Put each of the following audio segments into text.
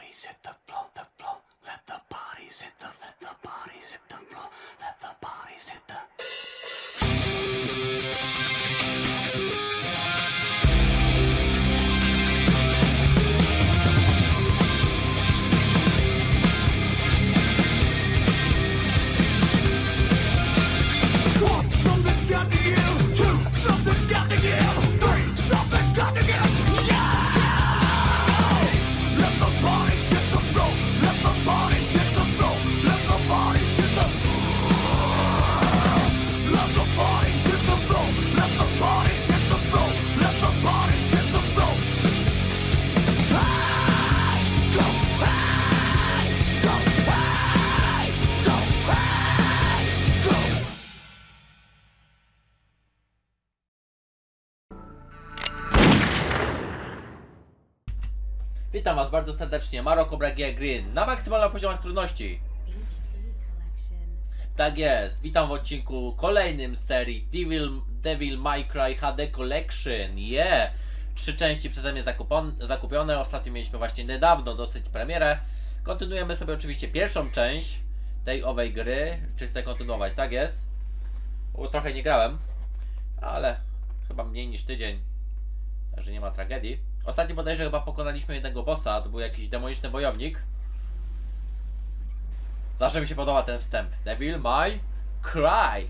bodies hit the floor, the floor. Let the bodies hit the, let the bodies hit the floor. Let the bodies hit the. Something's got to give. 2, something's got to give. 3, something's got to give. Yeah! Let the bodies hit the floor. Let the bodies hit the floor. Let the bodies hit the floor. Let the bodies hit the floor. Let the bodies hit the floor. Let the bodies hit the floor. Hey! Go! Hey! Go! Hey! Go! Hey! Go! Witam was bardzo serdecznie, Maro Cobra Gear Green na maksymalnych poziomach trudności. Tak jest, witam w odcinku kolejnym z serii Devil May Cry HD Collection. Yeah! 3 części przeze mnie zakupione, ostatnio mieliśmy właśnie niedawno dosyć premierę. Kontynuujemy sobie oczywiście pierwszą część tej owej gry. Czy chcę kontynuować? Tak jest. Bo trochę nie grałem, ale chyba mniej niż tydzień, także nie ma tragedii. Ostatnio bodajże chyba pokonaliśmy jednego bossa, to był jakiś demoniczny wojownik. Zawsze mi się podoba ten wstęp. Devil May Cry.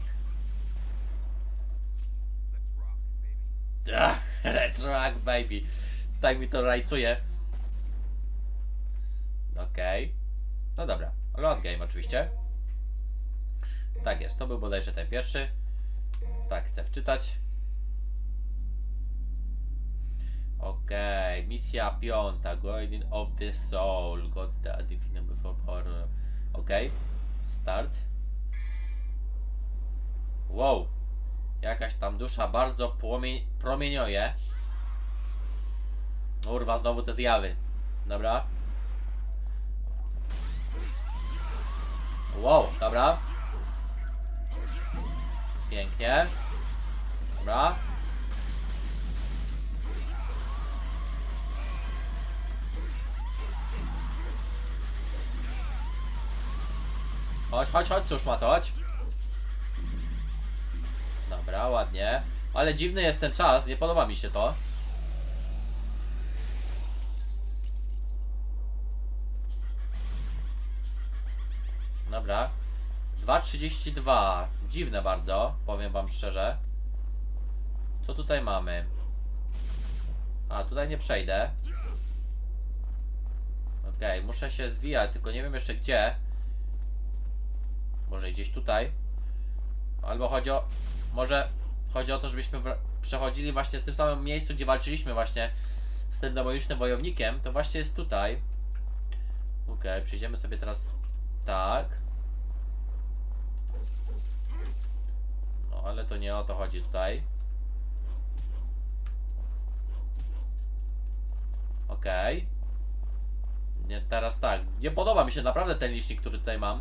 Let's rock, baby. Tak mi to rajcuje. Okej. No dobra. Load game oczywiście. Tak jest, to był bodajże ten pierwszy. Tak, chcę wczytać. Okej, misja 5, Guardian of the Soul, got the definition before horror. Okej, start. Wow, jakaś tam dusza bardzo promieniuje. Kurwa, znowu te zjawy. Dobra. Wow, dobra. Pięknie. Dobra. Chodź, cóż ma to, chodź. Dobra, ładnie. Ale dziwny jest ten czas, nie podoba mi się to. Dobra. 2:32. Dziwne bardzo, powiem wam szczerze. Co tutaj mamy? A, tutaj nie przejdę. Okej, muszę się zwijać, tylko nie wiem jeszcze gdzie. Może gdzieś tutaj. Albo może chodzi o to, żebyśmy przechodzili właśnie w tym samym miejscu, gdzie walczyliśmy właśnie z tym demonicznym wojownikiem. To właśnie jest tutaj. Okej, przyjdziemy sobie teraz tak. No ale to nie o to chodzi tutaj. Okej. Nie, teraz tak. Nie podoba mi się naprawdę ten licznik, który tutaj mam.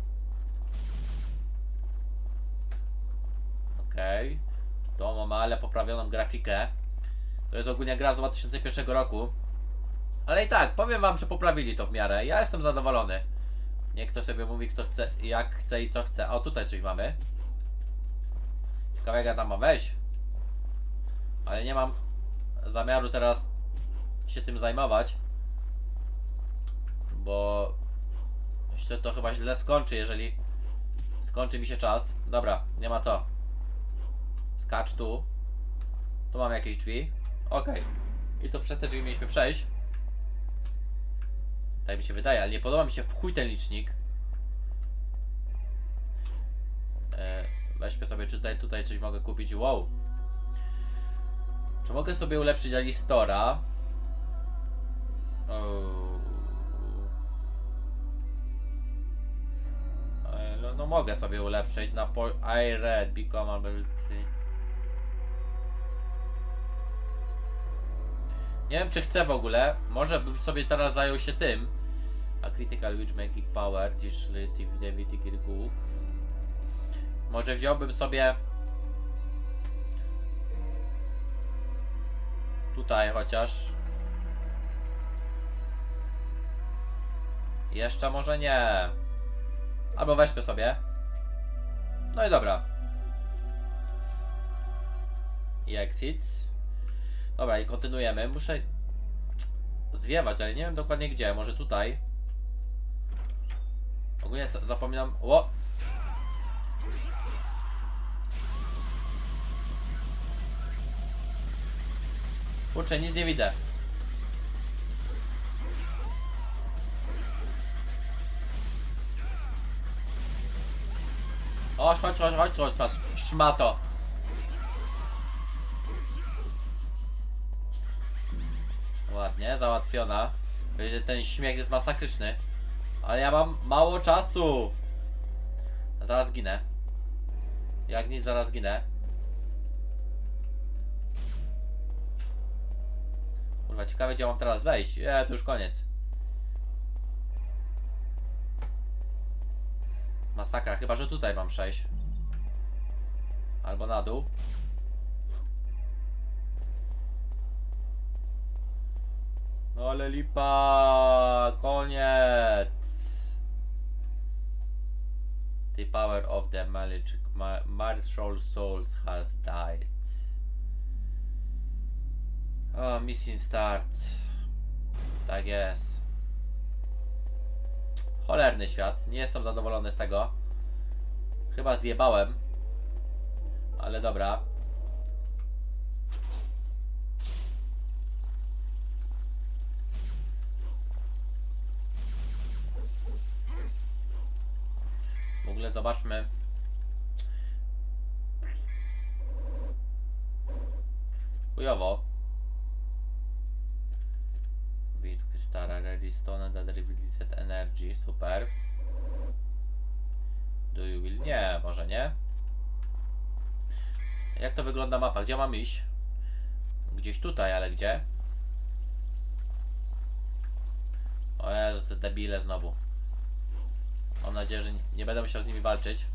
Okej. To mamy ale poprawioną grafikę. To jest ogólnie gra z 2001 roku. Ale i tak, powiem wam, że poprawili to w miarę. Ja jestem zadowolony. Niech kto sobie mówi, kto chce, jak chce i co chce. O, tutaj coś mamy. Ciekawego tam ma, weź. Ale nie mam zamiaru teraz się tym zajmować. Bo się to chyba źle skończy, jeżeli skończy mi się czas. Dobra, nie ma co. Skacz tu. Tu mamy jakieś drzwi. Okej. I to przez te drzwi mieliśmy przejść. Tak mi się wydaje, ale nie podoba mi się w chuj ten licznik. Weźmy sobie, czy tutaj coś mogę kupić. Wow. Czy mogę sobie ulepszyć Alistora? No mogę sobie ulepszyć na I read become ability. Nie wiem, czy chcę w ogóle. Może bym sobie teraz zajął się tym. A critical witch making power, relative goods. Może wziąłbym sobie tutaj chociaż Jeszcze może nie. Albo weźmy sobie. No i dobra. I exit. Dobra, i kontynuujemy. Muszę zwiewać, ale nie wiem dokładnie gdzie. Może tutaj. Ogólnie zapominam. O! Kurczę, nic nie widzę. Chodź, patrz, szmato. Ładnie, załatwiona. Wiesz, że ten śmiech jest masakryczny. Ale ja mam mało czasu. Zaraz ginę. Jak nic, zaraz ginę. Kurwa, ciekawe gdzie mam teraz zejść. To już koniec. Masakra, chyba że tutaj mam przejść. Albo na dół. No ale lipa, koniec. The power of the martial souls has died. O, missing start. Tak jest. Cholerny świat. Nie jestem zadowolony z tego. Chyba zjebałem. Ale dobra. W ogóle zobaczmy. Chujowo. Stara redstone that released energy. Super. Do you will? Nie, może nie. Jak to wygląda mapa? Gdzie mam iść? Gdzieś tutaj, ale gdzie? O Jezu, te debile znowu. Mam nadzieję, że nie będę musiał z nimi walczyć.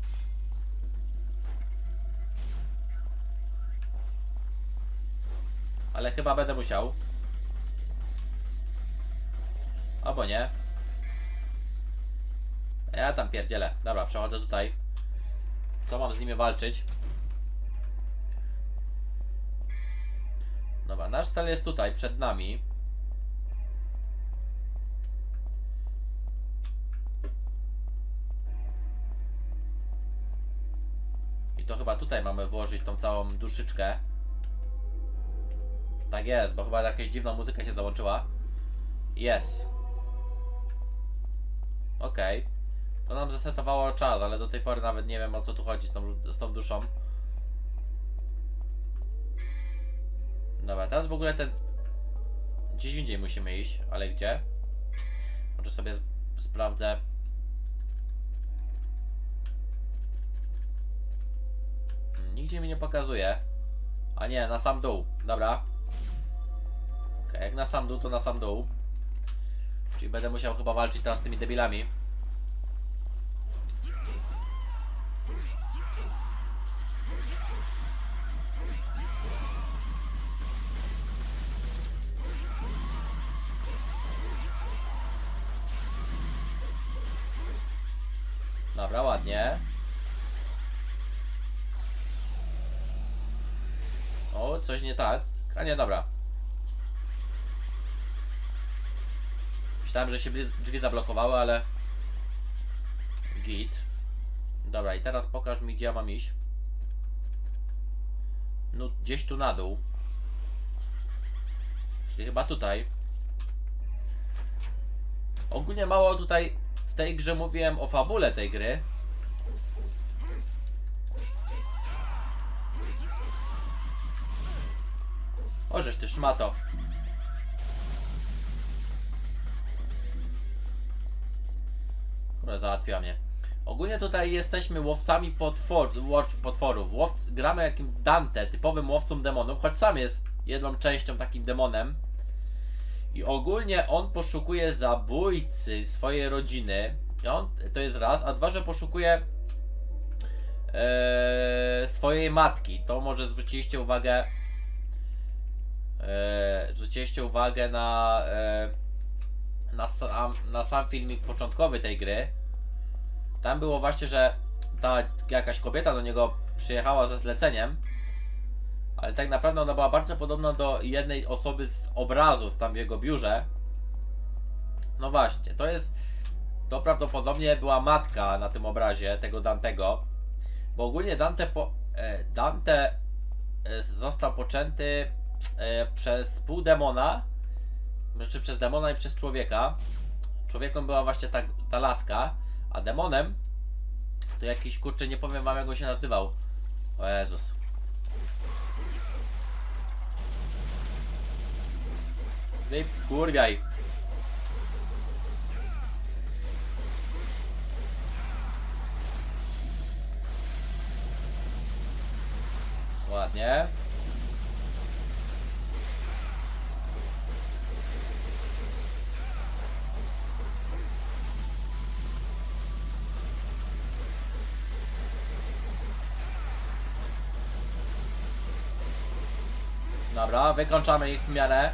Ale chyba będę musiał. Albo nie. Ja tam pierdzielę. Dobra, przechodzę tutaj. Co mam z nimi walczyć? Dobra, nasz cel jest tutaj, przed nami. I to chyba tutaj mamy włożyć tą całą duszyczkę. Tak jest, bo chyba jakaś dziwna muzyka się załączyła. Jest. Okej. To nam zasetowało czas, ale do tej pory nawet nie wiem o co tu chodzi z tą duszą. Dobra, teraz w ogóle ten... Gdzieś indziej musimy iść, ale gdzie? Może sobie sprawdzę. Nigdzie mi nie pokazuje. A nie, na sam dół. Dobra. Okej, jak na sam dół, to na sam dół. Czyli będę musiał chyba walczyć teraz z tymi debilami. Dobra, ładnie. O, coś nie tak. A nie, dobra. Myślałem, że się drzwi zablokowały, ale... Git. Dobra, i teraz pokaż mi, gdzie ja mam iść. No, gdzieś tu na dół. Czyli chyba tutaj. Ogólnie mało tutaj w tej grze mówiłem o fabule tej gry. O, żeś ty szmato. Która załatwiła mnie. Ogólnie tutaj jesteśmy łowcami potworów. Gramy jakim Dante, typowym łowcą demonów, choć sam jest jedną częścią takim demonem. I ogólnie on poszukuje zabójcy swojej rodziny. To jest raz, a dwa, że poszukuje swojej matki. To może zwróciliście uwagę. Zwróciliście uwagę na na sam filmik początkowy tej gry, tam było właśnie, że ta jakaś kobieta do niego przyjechała ze zleceniem, ale tak naprawdę ona była bardzo podobna do jednej osoby z obrazów tam w jego biurze. No właśnie, to prawdopodobnie była matka na tym obrazie tego Dantego, bo ogólnie Dante został poczęty przez pół demona, znaczy przez demona i przez człowieka. Człowiekiem była właśnie ta laska, a demonem to jakiś, kurczę, nie powiem wam jak on się nazywał. O Jezus. Wy kurwiaj. Ładnie. Dobra, wykończamy ich w miarę.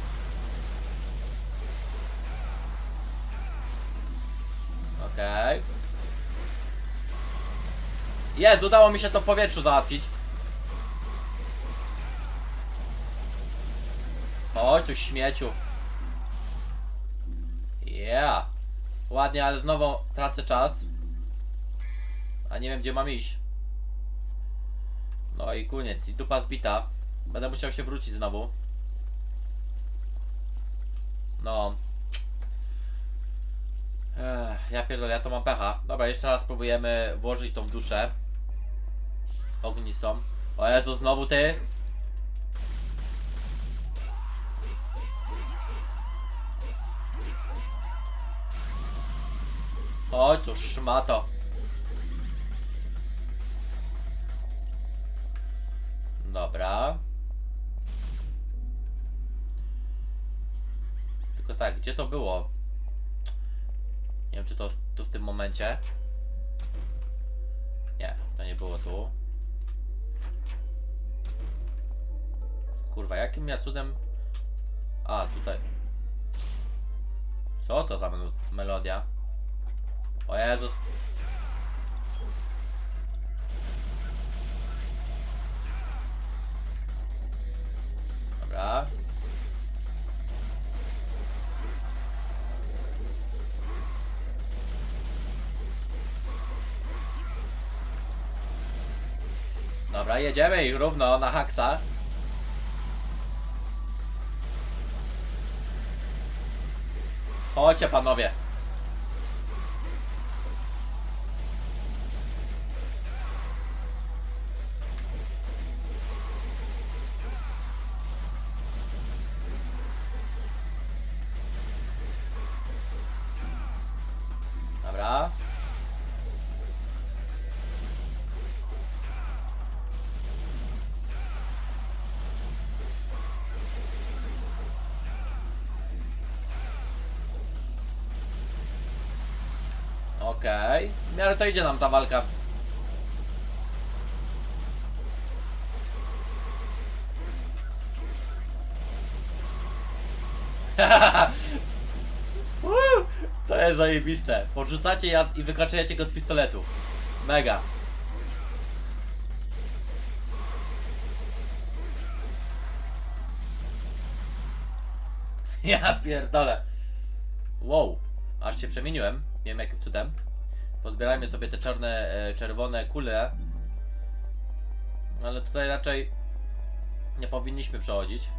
Okej. Jest, udało mi się to w powietrzu załatwić. Chodź tu, śmieciu. Yeah. Ładnie, ale znowu tracę czas. A nie wiem, gdzie mam iść. No i koniec, i dupa zbita. Będę musiał się wrócić znowu. No. Ja pierdolę, ja to mam pecha. Dobra, jeszcze raz spróbujemy włożyć tą duszę ognistą. O Jezu, znowu ty? Chodź tu, szmato. Dobra. Tylko tak, gdzie to było? Nie wiem, czy to tu w tym momencie. Nie, to nie było tu. Kurwa, jakim ja cudem... A, tutaj. Co to za melodia? O Jezus. Dobra. Dobra, jedziemy ich równo na haksa. Chodźcie panowie. Dobra. Okej. W miarę to idzie nam ta walka. To jest zajebiste. Podrzucacie i wykaczujecie go z pistoletu. Mega. Ja pierdolę. Wow. Aż się przemieniłem. Nie wiem jakim cudem. Pozbierajmy sobie te czarne, czerwone kule. Ale tutaj raczej nie powinniśmy przechodzić.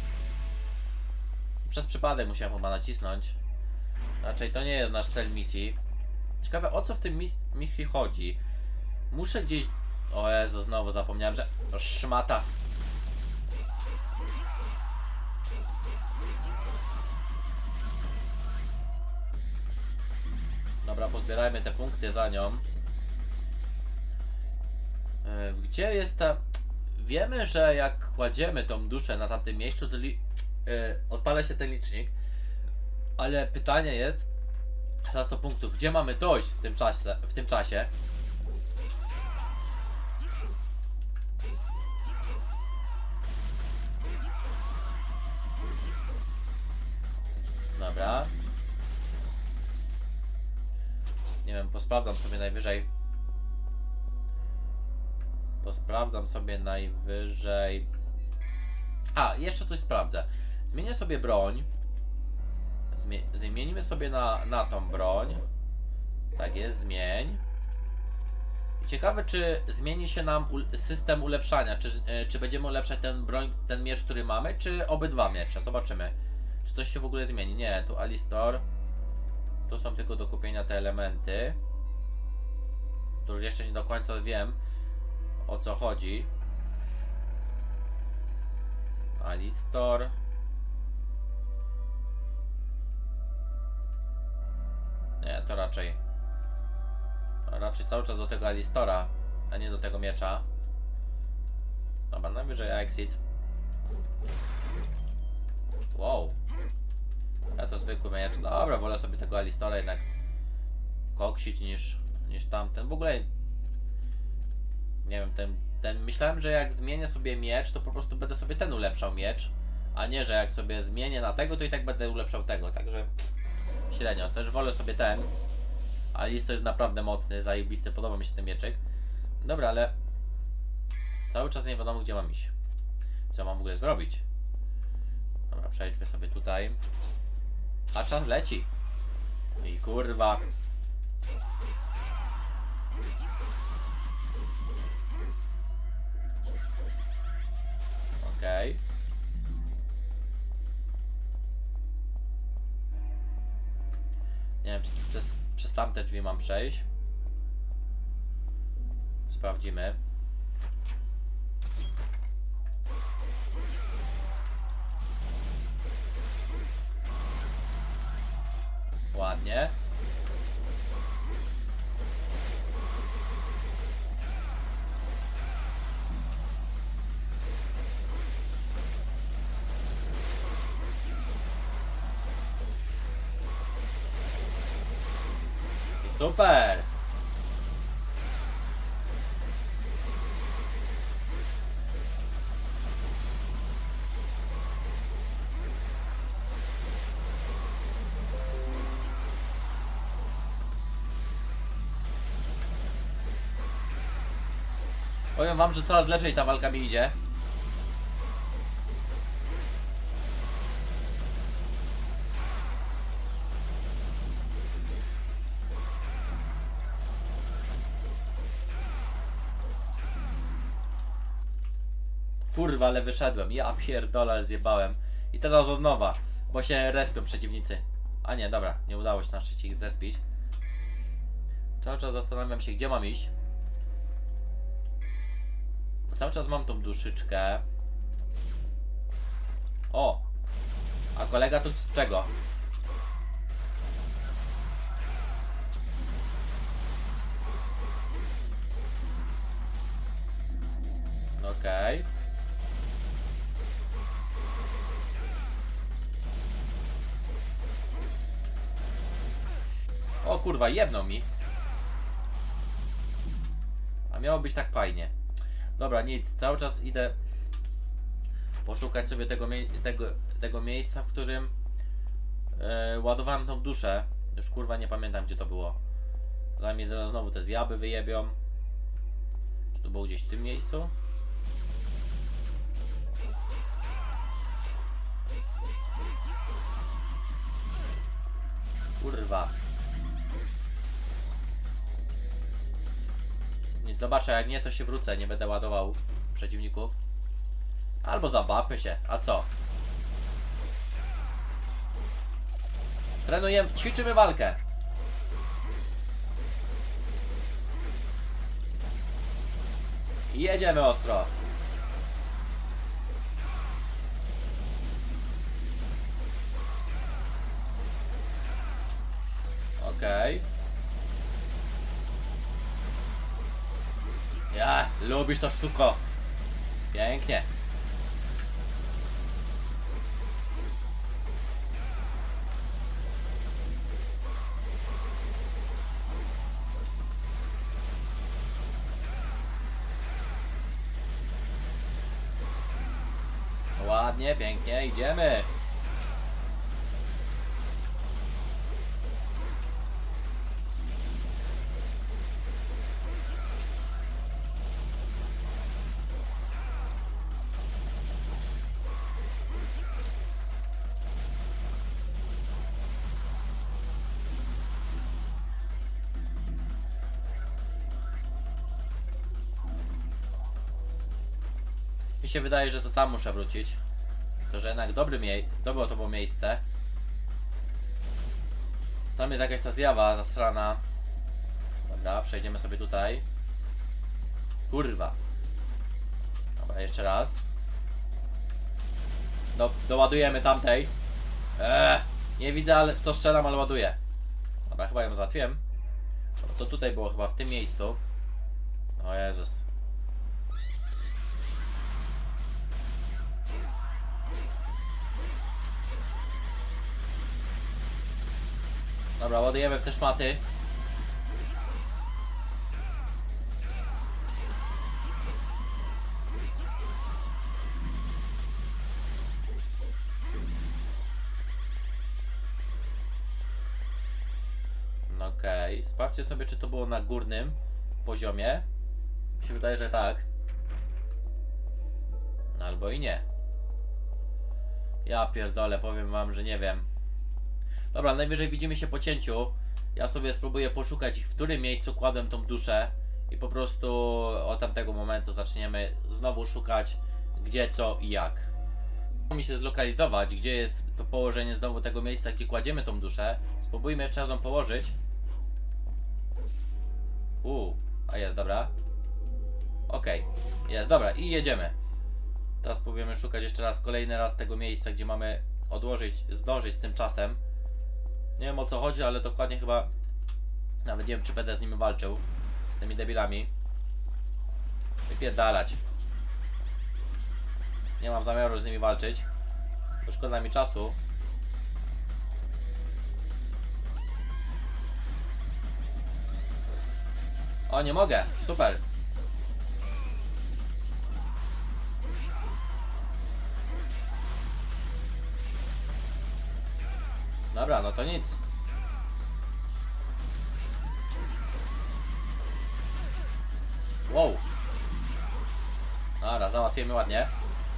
Przez przypadek musiałem chyba nacisnąć. Raczej to nie jest nasz cel misji. Ciekawe, o co w tym misji chodzi. Muszę gdzieś... O Jezu, znowu zapomniałem, że... To szmata. Dobra, pozbierajmy te punkty za nią. Gdzie jest ta... Wiemy, że jak kładziemy tą duszę na tamtym miejscu, to odpala się ten licznik. Ale pytanie jest, za 100 punktów, gdzie mamy dojść w tym czasie? Dobra. Nie wiem, posprawdzam sobie najwyżej. A, jeszcze coś sprawdzę. Zmienię sobie broń. Zmienimy sobie na tą broń. Tak jest, zmień. Ciekawe, czy zmieni się nam system ulepszania. Czy będziemy ulepszać ten miecz, który mamy, czy obydwa miecze? Zobaczymy. Czy coś się w ogóle zmieni? Nie, tu Alistor. Tu są tylko do kupienia te elementy. Tu jeszcze nie do końca wiem, o co chodzi. Alistor. Nie, to raczej cały czas do tego Alistora, a nie do tego miecza. Dobra, najwyżej exit. Wow. Ja to zwykły miecz. Dobra, wolę sobie tego Alistora jednak koksić niż tamten. W ogóle nie wiem, myślałem, że jak zmienię sobie miecz, to po prostu będę sobie ten ulepszał miecz, a nie, że jak sobie zmienię na tego, to i tak będę ulepszał tego, także średnio. Też wolę sobie ten. Alistor jest naprawdę mocny, zajebisty, podoba mi się ten mieczyk. Dobra, ale cały czas nie wiadomo, gdzie mam iść. Co mam w ogóle zrobić? Dobra, przejdźmy sobie tutaj. A czas leci. I kurwa. Okej. Nie wiem, czy przez tamte drzwi mam przejść. Sprawdzimy. Ładnie. Super! Powiem wam, że coraz lepiej ta walka mi idzie. Kurwa, ale wyszedłem. Ja pierdolę, zjebałem. I teraz od nowa, bo się respią przeciwnicy. A nie, dobra, nie udało się na szczęście ich zespić. Cały czas zastanawiam się, gdzie mam iść. Bo cały czas mam tą duszyczkę. O! A kolega tu z czego? Okej. O kurwa, jedną mi. A miało być tak fajnie. Dobra, nic, cały czas idę poszukać sobie tego miejsca, w którym ładowałem tą duszę. Już kurwa nie pamiętam, gdzie to było. Zanim mnie znowu te zjaby wyjebią. Czy to było gdzieś w tym miejscu? Kurwa. Nic, zobaczę, jak nie, to się wrócę, nie będę ładował przeciwników. Albo zabawmy się, a co? Trenujemy, ćwiczymy walkę. I jedziemy ostro. Okej. Ja, lubisz to sztuko. Pięknie. Ładnie, pięknie, idziemy. Mi się wydaje, że to tam muszę wrócić. To, że jednak dobre to było miejsce. Tam jest jakaś ta zjawa zastrana. Dobra, przejdziemy sobie tutaj. Kurwa. Dobra, jeszcze raz. Doładujemy tamtej. Nie widzę, ale w to strzelam, ale ładuję. Dobra, chyba ją załatwiłem. Dobra, to tutaj było chyba w tym miejscu. O Jezus. Dobra, ładujemy w te szmaty. No okej, sprawdźcie sobie, czy to było na górnym poziomie. Mi się wydaje, że tak. No, albo i nie. Ja pierdolę, powiem wam, że nie wiem. Dobra, najwyżej widzimy się po cięciu. Ja sobie spróbuję poszukać, w którym miejscu kładłem tą duszę. I po prostu od tamtego momentu zaczniemy znowu szukać, gdzie, co i jak. Mi się zlokalizować, gdzie jest to położenie znowu tego miejsca, gdzie kładziemy tą duszę. Spróbujmy jeszcze raz ją położyć. A jest, dobra. Okej, jest, dobra i jedziemy. Teraz spróbujemy szukać jeszcze raz, kolejny raz tego miejsca, gdzie mamy zdążyć z tym czasem. Nie wiem o co chodzi, ale dokładnie chyba nawet nie wiem, czy będę z nimi walczył. Z tymi debilami. Wypierdalać. Nie mam zamiaru z nimi walczyć. Bo szkoda mi czasu. O, nie mogę. Super. Dobra, no to nic. Wow. Dobra, załatwimy ładnie.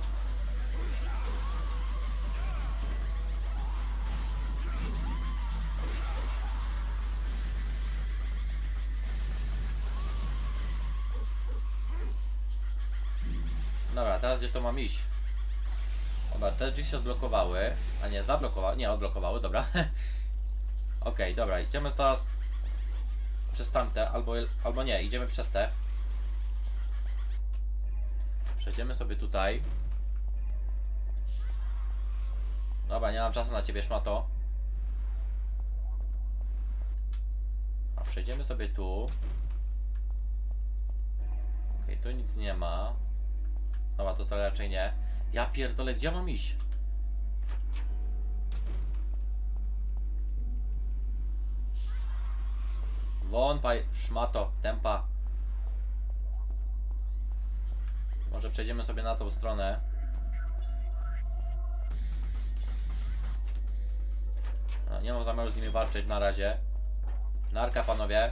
Dobra, teraz gdzie to mam iść? Dobra, te drzwi się odblokowały. A nie, zablokowały. Nie, odblokowały, dobra. Okej, dobra, idziemy teraz przez tamte, albo nie, idziemy przez te. Przejdziemy sobie tutaj. Dobra, nie mam czasu na ciebie, szmato. A przejdziemy sobie tu. Okej, tu nic nie ma. Dobra, to raczej nie. Ja pierdolę, gdzie mam iść? Won, paj, szmato, tempa. Może przejdziemy sobie na tą stronę. No, nie mam zamiaru z nimi walczyć na razie. Narka, panowie.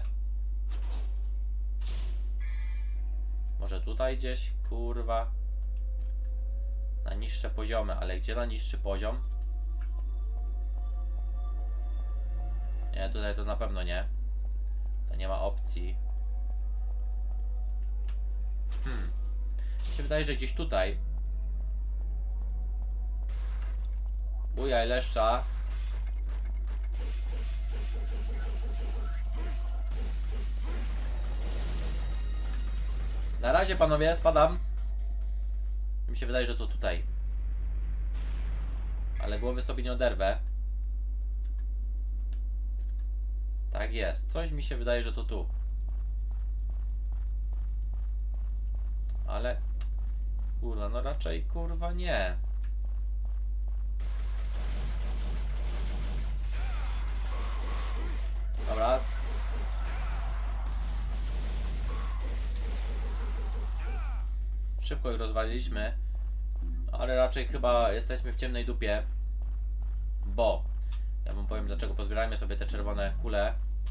Może tutaj gdzieś, kurwa. Na niższe poziomy, ale gdzie na niższy poziom? Nie, tutaj to na pewno nie. To nie ma opcji. Mi się wydaje, że gdzieś tutaj. Buja i leszcza. Na razie, panowie, spadam. Mi się wydaje, że to tutaj. Ale głowy sobie nie oderwę. Tak jest. Coś mi się wydaje, że to tu. Ale... Kurwa, no raczej kurwa nie. Dobra. Szybko ich rozwaliliśmy. Ale raczej chyba jesteśmy w ciemnej dupie. Bo ja wam powiem, dlaczego pozbierajmy sobie te czerwone kule.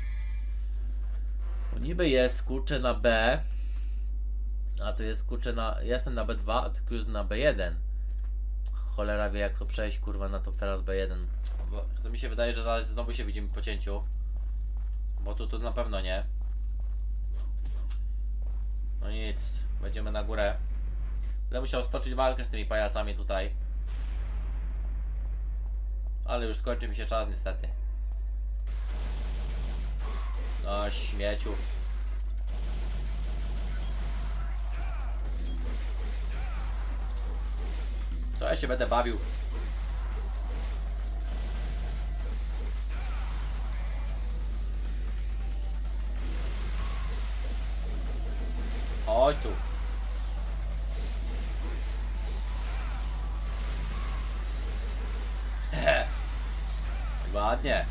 Bo niby jest kurczę na B. A tu jest kurczę na... Jestem na B2, a tu jest na B1. Cholera wie jak to przejść kurwa na to teraz B1. Bo to mi się wydaje, że zaraz znowu się widzimy po cięciu. Bo tu na pewno nie. No nic, będziemy na górę. Będę musiał stoczyć walkę z tymi pajacami tutaj. Ale już skończy mi się czas niestety. No śmieciu. Co ja się będę bawił? Chodź tu. Ładnie.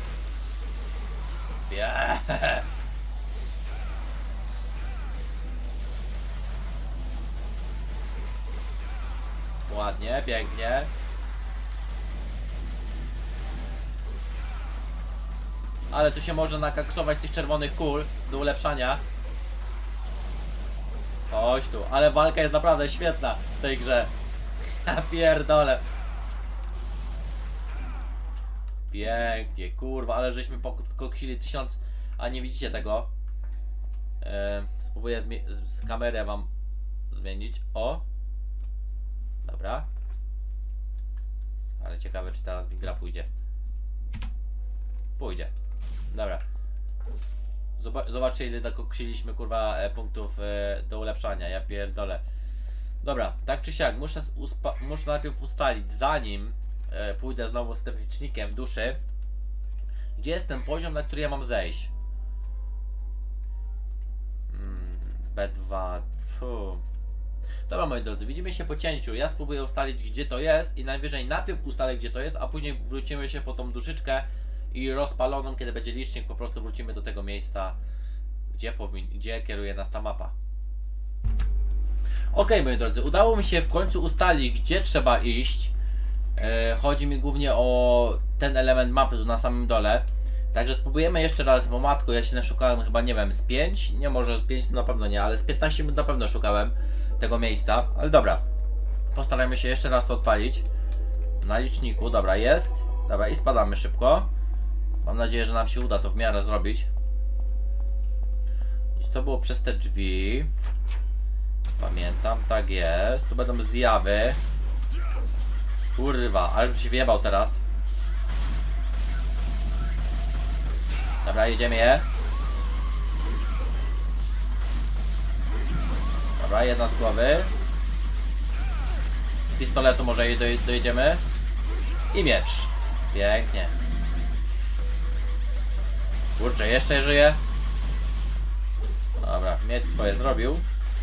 Ładnie, pięknie. Ale tu się może nakaksować tych czerwonych kul do ulepszania. Chodź tu, ale walka jest naprawdę świetna w tej grze. Ja pierdolę. Pięknie, kurwa, ale żeśmy pokoksili 1000, a nie widzicie tego. Spróbuję z kamery wam zmienić. O! Dobra. Ale ciekawe, czy teraz mi gra pójdzie. Pójdzie. Dobra. Zobaczcie, ile dokoksiliśmy, kurwa, punktów do ulepszania. Ja pierdolę. Dobra, tak czy siak, muszę najpierw ustalić, zanim pójdę znowu z tym licznikiem duszy, gdzie jest ten poziom, na który ja mam zejść. B2. Dobra, moi drodzy, widzimy się po cięciu. Ja spróbuję ustalić, gdzie to jest i najwyżej najpierw ustalę, gdzie to jest, a później wrócimy się po tą duszyczkę i rozpaloną, kiedy będzie licznik, po prostu wrócimy do tego miejsca, gdzie kieruje nas ta mapa. Ok, moi drodzy, udało mi się w końcu ustalić, gdzie trzeba iść. Chodzi mi głównie o ten element mapy tu na samym dole. Także spróbujemy jeszcze raz, bo matko, ja się naszukałem chyba, nie wiem, z 5, nie może z 5 na pewno nie, ale z 15 minut na pewno szukałem tego miejsca. Ale dobra, postarajmy się jeszcze raz to odpalić na liczniku. Dobra, jest. Dobra, i spadamy szybko. Mam nadzieję, że nam się uda to w miarę zrobić. I to było przez te drzwi. Pamiętam, tak jest. Tu będą zjawy. Kurwa, ale bym się wyjebał teraz. Dobra, jedziemy je. Dobra, jedna z głowy. Z pistoletu może jej dojedziemy. I miecz. Pięknie. Kurczę, jeszcze żyje. Dobra, miecz swoje zrobił.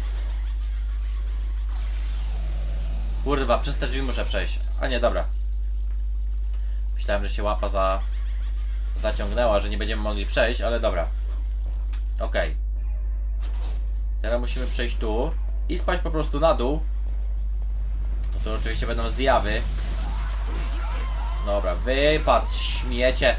Kurwa, przez te drzwi muszę przejść. A nie, dobra. Myślałem, że się łapa zaciągnęła, że nie będziemy mogli przejść, ale dobra. Okej. Teraz musimy przejść tu i spać po prostu na dół. No to oczywiście będą zjawy. Dobra, wypadł, śmiecie.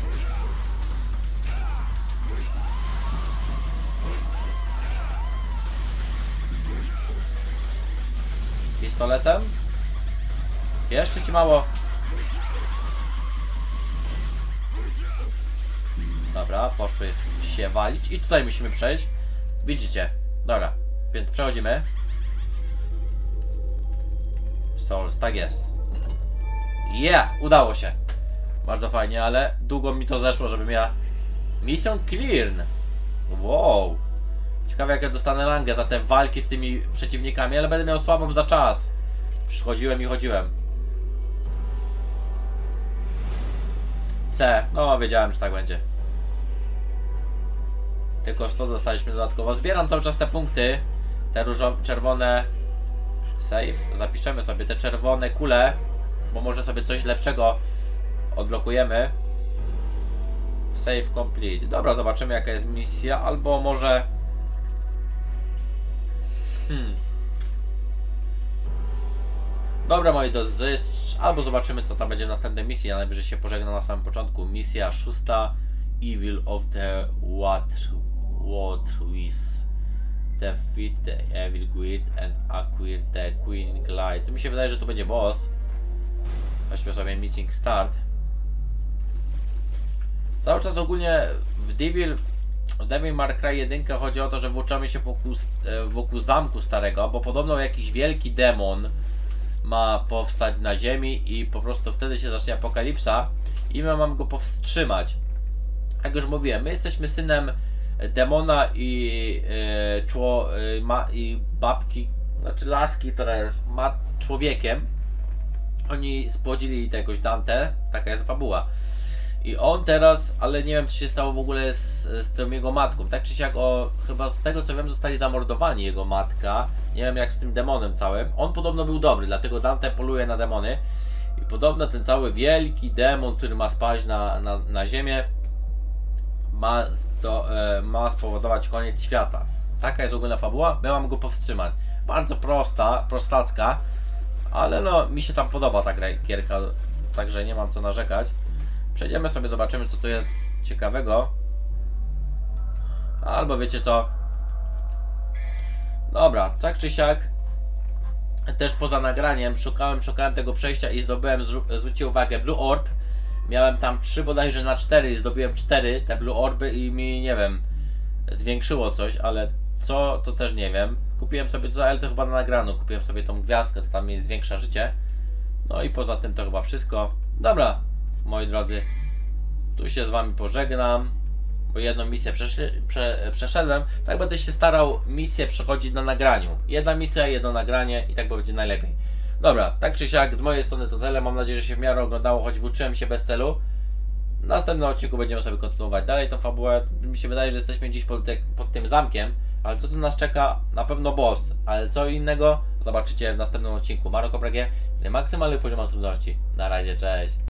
Pistoletem? Jeszcze ci mało. Dobra, poszły się walić i tutaj musimy przejść. Widzicie? Dobra, więc przechodzimy. Souls, tak jest. Udało się. Bardzo fajnie, ale długo mi to zeszło, żebym ja... Mission clear. Wow. Ciekawe, jak ja dostanę rangę za te walki z tymi przeciwnikami, ale będę miał słabą za czas. Przychodziłem i chodziłem. C. No, wiedziałem, że tak będzie. Tylko 100 dostaliśmy dodatkowo. Zbieram cały czas te punkty. Te różowe, czerwone. Save. Zapiszemy sobie te czerwone kule, bo może sobie coś lepszego odblokujemy. Save complete. Dobra, zobaczymy, jaka jest misja. Albo może... Dobra, moi drodzy, albo zobaczymy, co tam będzie w następnej misji. Ja najwyżej się pożegnam na samym początku. Misja 6. Evil of the Waterways. Defeat the Evil Guild and acquire the Queen Glide. To mi się wydaje, że to będzie boss. Weźmy sobie Missing Start. Cały czas ogólnie w Devil Devil May Cry 1 chodzi o to, że włóczamy się wokół zamku starego, bo podobno jakiś wielki demon ma powstać na ziemi i po prostu wtedy się zacznie apokalipsa i my mamy go powstrzymać. Jak już mówiłem, my jesteśmy synem demona i babki, znaczy laski, która jest człowiekiem. Oni spłodzili tegoś Dante, taka jest fabuła. I on teraz, ale nie wiem co się stało w ogóle z tą jego matką. Tak czy siak, chyba z tego co wiem, zostali zamordowani jego matka. Nie wiem jak z tym demonem całym. On podobno był dobry, dlatego Dante poluje na demony. I podobno ten cały wielki demon, który ma spaść na ziemię, ma spowodować koniec świata. Taka jest ogólna fabuła, my mamy go powstrzymać. Bardzo prostacka, ale no mi się tam podoba ta gierka, także nie mam co narzekać. Przejdziemy sobie, zobaczymy co tu jest ciekawego. Albo wiecie co? Dobra, tak czy siak, też poza nagraniem szukałem tego przejścia i zdobyłem, zwróćcie uwagę, Blue Orb. Miałem tam 3 bodajże na 4 i zdobyłem 4 te Blue Orby i mi, nie wiem, zwiększyło coś, ale co, to też nie wiem. Kupiłem sobie tutaj, ale to chyba na nagraniu, kupiłem sobie tą gwiazdkę, to tam mi zwiększa życie. No i poza tym to chyba wszystko. Dobra, moi drodzy, tu się z wami pożegnam, bo jedną misję przeszedłem. Tak będę się starał misję przechodzić na nagraniu. Jedna misja, jedno nagranie i tak będzie najlepiej. Dobra, tak czy siak, z mojej strony to tyle. Mam nadzieję, że się w miarę oglądało, choć włóczyłem się bez celu. W następnym odcinku będziemy sobie kontynuować dalej tą fabułę. Mi się wydaje, że jesteśmy dziś pod tym zamkiem. Ale co tu nas czeka? Na pewno boss. Ale co innego zobaczycie w następnym odcinku. Maroko Prege, maksymalny poziom trudności. Na razie, cześć.